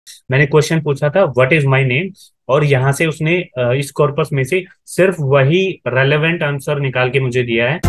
मैंने क्वेश्चन पूछा था व्हाट इज माय नेम, और यहाँ से उसने इस कॉर्पस में से सिर्फ वही रेलेवेंट आंसर निकाल के मुझे दिया है।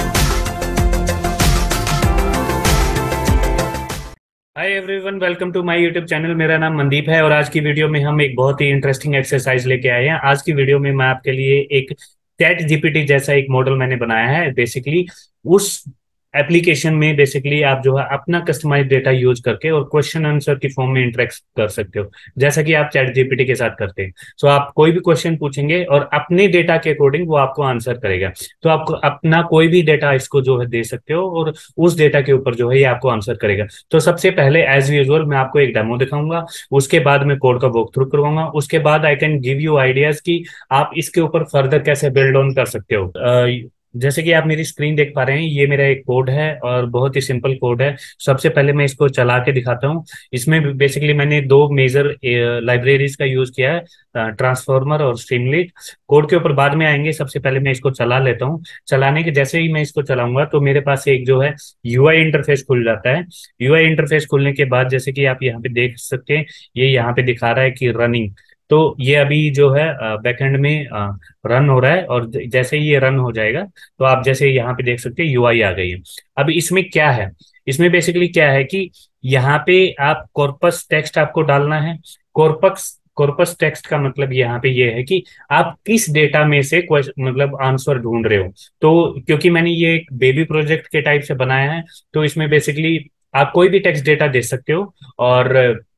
Hi everyone, welcome to my YouTube channel. मेरा नाम मनदीप है और आज की वीडियो में हम एक बहुत ही इंटरेस्टिंग एक्सरसाइज लेके आए हैं। आज की वीडियो में मैं आपके लिए एक चैट जीपीटी जैसा एक मॉडल मैंने बनाया है। बेसिकली उस एप्लीकेशन में बेसिकली आप जो है अपना कस्टमाइज डेटा यूज करके और क्वेश्चन आंसर की फॉर्म में इंटरेक्ट कर सकते हो, जैसा कि आप चैट जीपीटी के साथ करते हैं। सो आप कोई भी क्वेश्चन पूछेंगे और अपने डेटा के अकॉर्डिंग वो आपको आंसर करेगा। तो आप अपना कोई भी डेटा इसको जो है दे सकते हो और उस डेटा के ऊपर जो है ये आपको आंसर करेगा। तो सबसे पहले एज यूजुअल मैं आपको एक डेमो दिखाऊंगा, उसके बाद मैं कोड का वॉक थ्रू करवाऊंगा, उसके बाद I can give you ideas कि आप इसके ऊपर फर्दर कैसे बिल्ड ऑन कर सकते हो। जैसे कि आप मेरी स्क्रीन देख पा रहे हैं, ये मेरा एक कोड है और बहुत ही सिंपल कोड है। सबसे पहले मैं इसको चला के दिखाता हूँ। इसमें बेसिकली मैंने दो मेजर लाइब्रेरीज का यूज किया है, ट्रांसफॉर्मर और स्ट्रीमलीट। कोड के ऊपर बाद में आएंगे, सबसे पहले मैं इसको चला लेता हूँ। चलाने के जैसे ही मैं इसको चलाऊंगा तो मेरे पास एक जो है यूआई इंटरफेस खुल जाता है। यूआई इंटरफेस खुलने के बाद जैसे कि आप यहाँ पे देख सकते हैं, ये यहाँ पे दिखा रहा है कि रनिंग। तो ये अभी जो है बैकएंड में रन हो रहा है, और जैसे ही ये रन हो जाएगा तो आप जैसे यहाँ पे देख सकते हैं यूआई आ गई है। अब इसमें क्या है, इसमें बेसिकली क्या है कि यहाँ पे आप कॉर्पस टेक्स्ट आपको डालना है। कॉर्पस कॉर्पस टेक्स्ट का मतलब यहाँ पे ये है कि आप किस डेटा में से क्वेश्चन मतलब आंसर ढूंढ रहे हो। तो क्योंकि मैंने ये एक बेबी प्रोजेक्ट के टाइप से बनाया है, तो इसमें बेसिकली आप कोई भी टेक्स्ट डेटा दे सकते हो और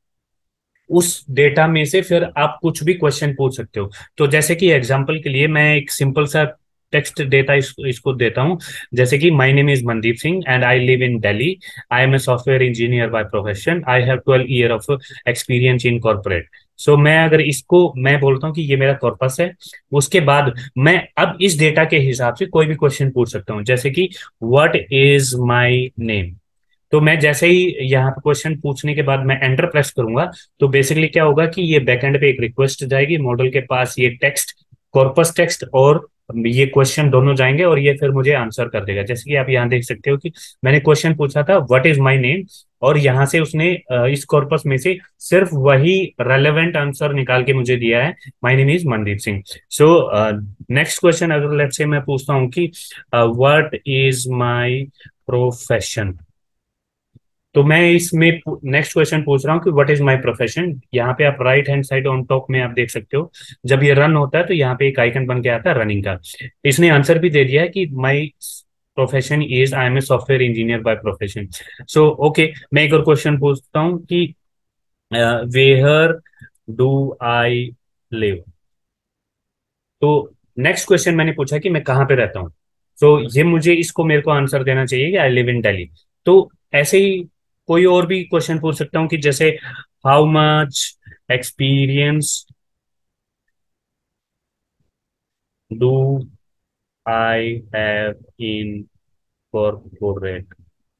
उस डेटा में से फिर आप कुछ भी क्वेश्चन पूछ सकते हो। तो जैसे कि एग्जांपल के लिए मैं एक सिंपल सा टेक्स्ट डेटा इसको देता हूँ। जैसे कि my name is Mandeep Singh and I live in Delhi. I am a software engineer by profession. I have 12 year of experience in corporate. So मैं अगर इसको मैं बोलता हूँ कि ये मेरा कॉर्पस है, उसके बाद मैं अब इस डेटा के हिसाब से कोई भी क्वेश्चन पूछ सकता हूँ, जैसे कि व्हाट इज माय नेम। तो मैं जैसे ही यहाँ पे क्वेश्चन पूछने के बाद मैं एंटर प्रेस करूंगा, तो बेसिकली क्या होगा कि ये बैकएंड पे एक रिक्वेस्ट जाएगी मॉडल के पास। ये टेक्स्ट, कॉर्पस टेक्स्ट और ये क्वेश्चन दोनों जाएंगे और ये फिर मुझे आंसर कर देगा। जैसे कि आप यहाँ देख सकते हो कि मैंने क्वेश्चन पूछा था व्हाट इज माय नेम, और यहाँ से उसने इस कॉर्पस में से सिर्फ वही रेलेवेंट आंसर निकाल के मुझे दिया है, my name is Mandeep Singh. So next question अगर लेट्स से मैं पूछता हूँ कि व्हाट इज माय प्रोफेशन। तो मैं इसमें नेक्स्ट क्वेश्चन पूछ रहा हूँ कि व्हाट इज माय प्रोफेशन। यहाँ पे आप right hand side on top में आप देख सकते हो, जब ये रन होता है तो यहाँ पे एक आइकन बन के आता है रनिंग का। इसने आंसर भी दे दिया है कि my profession is I am a software engineer by profession. So okay, मैं एक और क्वेश्चन पूछता हूँ कि वेयर डू आई लिव। तो नेक्स्ट क्वेश्चन मैंने पूछा कि मैं कहाँ पे रहता हूँ। तो ये मुझे इसको मेरे को आंसर देना चाहिए कि आई लिव इन दिल्ली। तो ऐसे ही कोई और भी क्वेश्चन पूछ सकता हूँ कि जैसे how much experience do I have in corporate.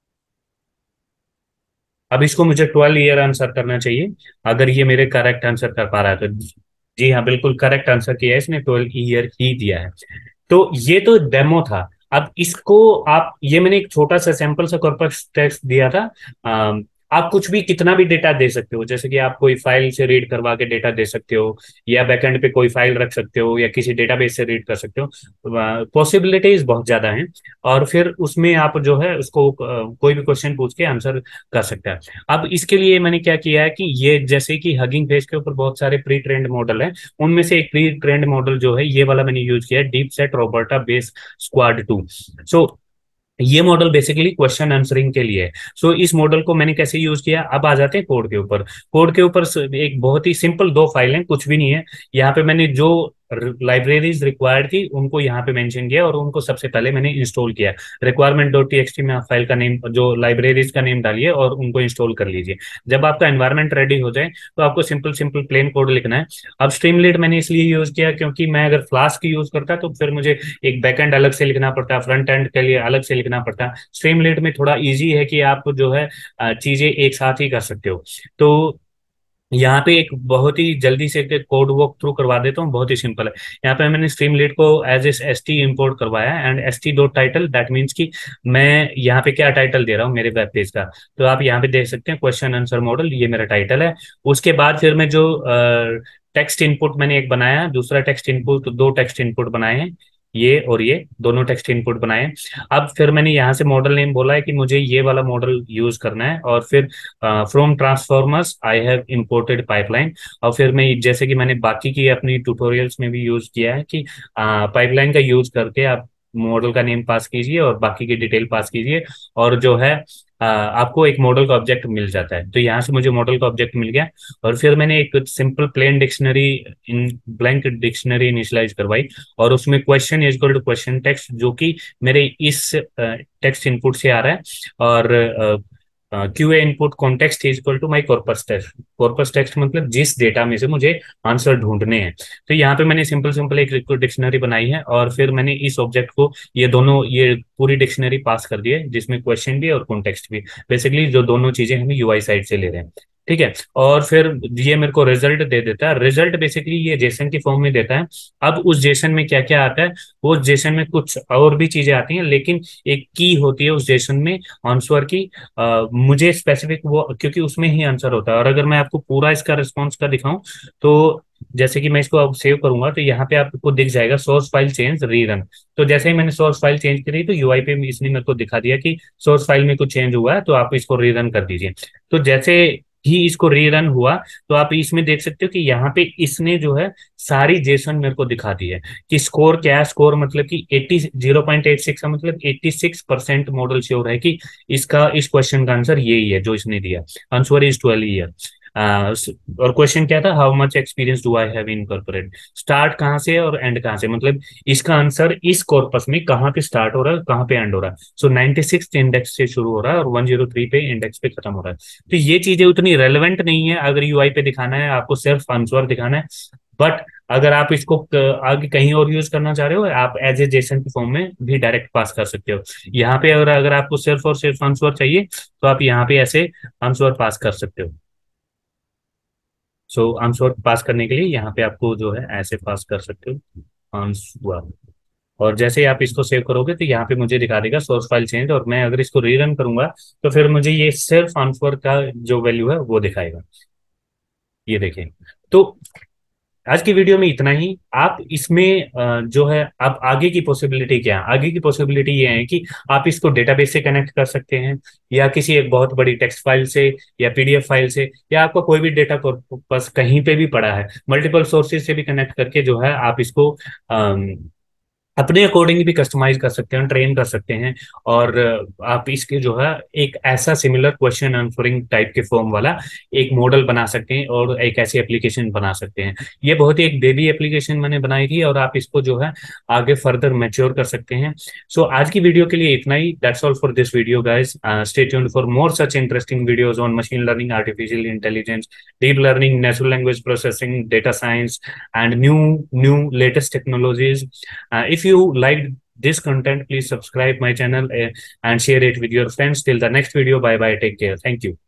अब इसको मुझे 12 ईयर आंसर करना चाहिए, अगर ये मेरे करेक्ट आंसर कर पा रहा है तो। जी हाँ, बिल्कुल करेक्ट आंसर किया है इसने, 12 ईयर ही दिया है। तो ये तो डेमो था। अब इसको आप, ये मैंने एक छोटा सा सैंपल सा कॉर्पस टेक्स्ट दिया था। आप कुछ भी कितना भी डेटा दे सकते हो, जैसे कि आप कोई फाइल से रीड करवा के डेटा दे सकते हो, या बैकएंड पे कोई फाइल रख सकते हो, या किसी डेटाबेस से रीड कर सकते हो। पॉसिबिलिटीज बहुत ज्यादा हैं, और फिर उसमें आप जो है उसको कोई भी क्वेश्चन पूछ के आंसर कर सकते हैं। अब इसके लिए मैंने क्या किया है कि ये जैसे कि हगिंग फेस के ऊपर बहुत सारे प्री ट्रेंड मॉडल हैं, उनमें से एक प्री ट्रेंड मॉडल जो है ये वाला मैंने यूज किया है, deepset RoBERTa base SQuAD 2। So ये मॉडल बेसिकली क्वेश्चन आंसरिंग के लिए है। सो इस मॉडल को मैंने कैसे यूज किया, अब आ जाते हैं कोड के ऊपर। कोड के ऊपर एक बहुत ही सिंपल दो फाइल हैं, कुछ भी नहीं है। यहाँ पे मैंने जो लाइब्रेरीज रिक्वायर्ड थी उनको यहाँ पे मेंशन किया और उनको सबसे पहले मैंने इंस्टॉल किया। रिक्वायरमेंट डॉट टीएक्सटी में आप फाइल का नेम, जो लाइब्रेरीज का नेम डालिए और उनको इंस्टॉल कर लीजिए। जब आपका एनवायरनमेंट रेडी हो जाए तो आपको सिंपल सिंपल प्लेन कोड लिखना है। अब स्ट्रीमलीट मैंने इसलिए यूज किया क्योंकि मैं अगर फ्लास्क यूज करता तो फिर मुझे एक बैकएंड अलग से लिखना पड़ता, फ्रंट एंड के लिए अलग से लिखना पड़ता। स्ट्रीमलीट में थोड़ा इजी है कि आप जो है चीजें एक साथ ही कर सकते हो। तो यहाँ पे एक बहुत ही जल्दी से कोड वॉक थ्रू करवा देता हूँ, बहुत ही सिंपल है। यहाँ पे मैंने स्ट्रीमलीट को एज एस टी इम्पोर्ट करवाया है, and S T dot title, that means कि मैं यहाँ पे क्या टाइटल दे रहा हूँ मेरे वेब पेज का। तो आप यहाँ पे देख सकते हैं क्वेश्चन आंसर मॉडल, ये मेरा टाइटल है। उसके बाद फिर मैं जो टेक्स्ट इनपुट मैंने एक बनाया, दूसरा टेक्स्ट इनपुट, दो टेक्स्ट इनपुट बनाए हैं, ये और ये दोनों टेक्स्ट इनपुट बनाए हैं। अब फिर मैंने यहाँ से मॉडल नेम बोला है कि मुझे ये वाला मॉडल यूज करना है, और फिर from transformers I have imported pipeline. और फिर मैं जैसे कि मैंने बाकी की अपनी ट्यूटोरियल्स में भी यूज किया है कि पाइपलाइन का यूज करके आप मॉडल का नेम पास कीजिए और बाकी की डिटेल पास कीजिए, और जो है आपको एक मॉडल का ऑब्जेक्ट मिल जाता है। तो यहाँ से मुझे मॉडल का ऑब्जेक्ट मिल गया, और फिर मैंने एक simple plain dictionary, in blank dictionary initialise करवाई, और उसमें question is equal to question text, जो कि मेरे इस टेक्स्ट इनपुट से आ रहा है, और Q A input context is equal to my corpus text. Corpus text मतलब जिस डेटा में से मुझे आंसर ढूंढने हैं। तो यहाँ पे मैंने सिंपल सिंपल एक डिक्शनरी बनाई है, और फिर मैंने इस ऑब्जेक्ट को ये दोनों, ये पूरी डिक्शनरी पास कर दी है, जिसमें क्वेश्चन भी और कॉन्टेक्स्ट भी, बेसिकली जो दोनों चीजें हम यूआई साइड से ले रहे हैं। ठीक है। और फिर ये मेरे को रिजल्ट दे देता है। रिजल्ट बेसिकली ये जेसन की फॉर्म में देता है। अब उस जेसन में क्या क्या आता है, वो जेसन में कुछ और भी चीजें आती हैं, लेकिन एक की होती है उस जेसन में आंसर की। मुझे स्पेसिफिक वो, क्योंकि उसमें ही आंसर होता है। और अगर मैं आपको पूरा इसका रिस्पॉन्स का दिखाऊं, तो जैसे कि मैं इसको अब सेव करूंगा, तो यहाँ पे आपको दिख जाएगा सोर्स फाइल चेंज रीरन। तो जैसे ही मैंने सोर्स फाइल चेंज करी, तो यूआई पे इसने मेरे को दिखा दिया कि सोर्स फाइल में कुछ चेंज हुआ है, तो आप इसको रीरन कर दीजिए। तो जैसे ही इसको रीरन हुआ, तो आप इसमें देख सकते हो कि यहाँ पे इसने जो है सारी जेसन मेरे को दिखा दी है कि स्कोर क्या है। स्कोर मतलब कि 0.86 का मतलब 86% मॉडल श्योर है कि इसका, इस क्वेश्चन का आंसर यही है जो इसने दिया। Answer is 12 year. और क्वेश्चन क्या था, how much experience do I have in corporate. Start कहाँ से है और एंड कहाँ से, मतलब इसका आंसर इस कॉर्पस में कहाँ पे स्टार्ट हो रहा है, कहाँ पे एंड हो रहा है। सो 96 इंडेक्स से शुरू हो रहा है और 103 पे इंडेक्स पे खत्म हो रहा है। तो ये चीजें उतनी रेलेवेंट नहीं है अगर यूआई पे दिखाना है, आपको सिर्फ आंसर दिखाना है। बट अगर आप इसको आगे कहीं और यूज करना चाह रहे हो, आप एज ए जेसन की फॉर्म में भी डायरेक्ट पास कर सकते हो। यहाँ पे अगर अगर आपको सिर्फ और सिर्फ आंसर चाहिए, तो आप यहाँ पे ऐसे आंसर पास कर सकते हो। सो आंसर पास करने के लिए यहाँ पे आपको जो है ऐसे पास कर सकते हो आंसर। और जैसे ही आप इसको सेव करोगे, तो यहाँ पे मुझे दिखा देगा सोर्स फाइल चेंज, और मैं अगर इसको रीरन करूंगा, तो फिर मुझे ये सिर्फ आंसर का जो वैल्यू है वो दिखाएगा। ये देखें। तो आज की वीडियो में इतना ही। आप इसमें जो है, आप आगे की पॉसिबिलिटी क्या है, आगे की पॉसिबिलिटी ये है कि आप इसको डेटाबेस से कनेक्ट कर सकते हैं, या किसी एक बहुत बड़ी टेक्स्ट फाइल से, या पीडीएफ फाइल से, या आपका कोई भी डेटा कॉर्पस कहीं पे भी पड़ा है, मल्टीपल सोर्सेज से भी कनेक्ट करके जो है आप इसको अपने अकॉर्डिंग भी कस्टमाइज कर सकते हैं, ट्रेन कर सकते हैं। और आप इसके जो है एक ऐसा सिमिलर क्वेश्चन आंसरिंग टाइप के फॉर्म वाला एक मॉडल बना सकते हैं, और एक ऐसी एप्लीकेशन बना सकते हैं। ये बहुत ही एक बेबी एप्लीकेशन मैंने बनाई थी, और आप इसको जो है आगे फर्दर मैच्योर कर सकते हैं। सो आज की वीडियो के लिए इतना ही। That's all for this video guys. Stay tuned for more such interesting videos on machine learning, artificial intelligence, deep learning, natural language processing, data science, and new latest technologies. If you liked this content, please subscribe my channel and share it with your friends. Till the next video, bye bye, take care, thank you.